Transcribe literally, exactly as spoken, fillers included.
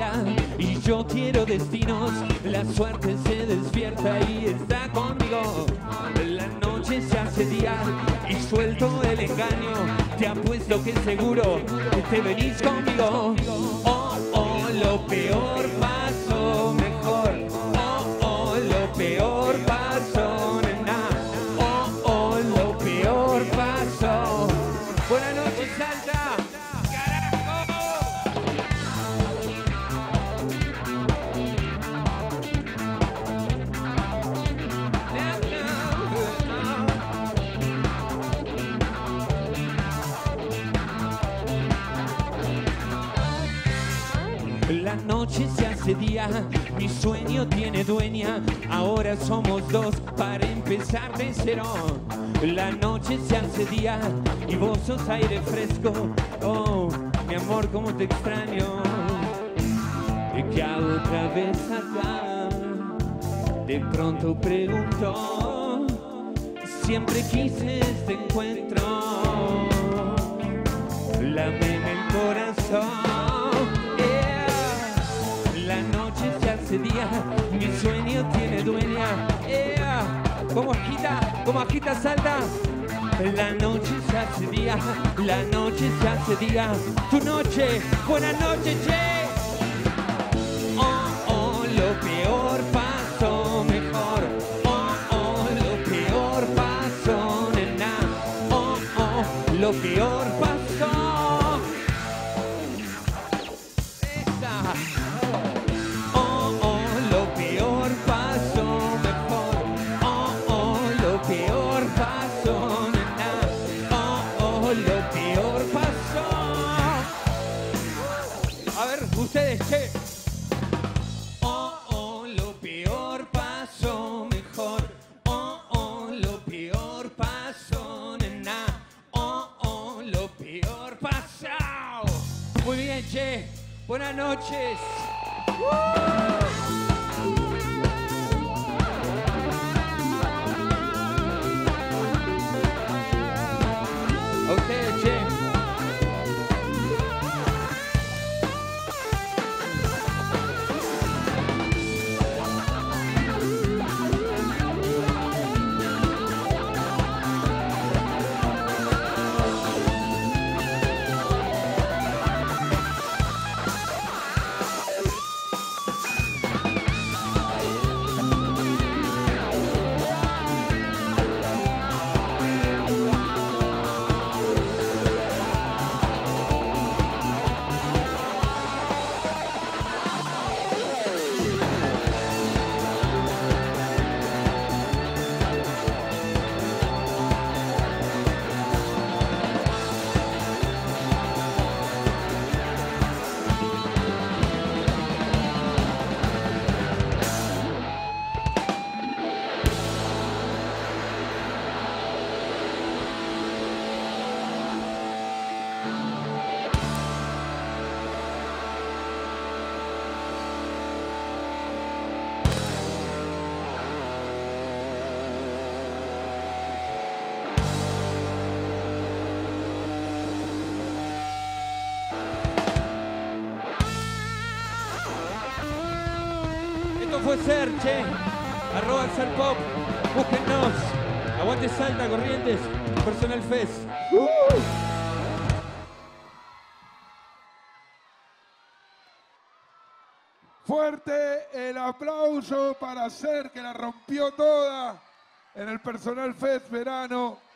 día y yo quiero destinos. La suerte se despierta y está conmigo. La noche se hace día y suelto el engaño. Te apuesto que seguro que te venís conmigo. Oh, oh, lo peor pasó mejor. Oh, oh, lo peor pasó, nena. Oh, oh, lo peor pasó. Buenas noches, Salta. La noche se hace día, mi sueño tiene dueña. Ahora somos dos para empezar de cero. La noche se hace día y vos sos aire fresco. Oh, mi amor, cómo te extraño. ¿Y qué hago otra vez acá? De pronto pregunto. Siempre quise este encuentro. Lámeme el corazón. La noche se hace día, mi sueño tiene dueña. Yeah. Como agita, como agita, Salta. La noche se hace día, la noche se hace día. Tu noche, buenas noches, che. Oh, oh, lo peor pasó mejor. Oh, oh, lo peor pasó, nena. Oh, oh, lo peor pasó. Esta. Ustedes, che. Oh, oh, lo peor pasó mejor. Oh, oh, lo peor pasó, nena. Oh, oh, lo peor pasó. Muy bien, che. Buenas noches. ¡Uh! A ustedes, che. Fue ser, che. Arroba Salpop. Búsquennos. Aguante Salta, Corrientes. Personal Fest. Uh. Fuerte el aplauso para Ser, que la rompió toda en el Personal Fest verano.